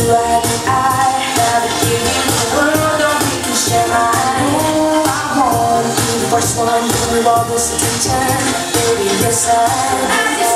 like I never give you the world, don't you can share mine. I want to be the first one, give you all this attention. Baby, yes I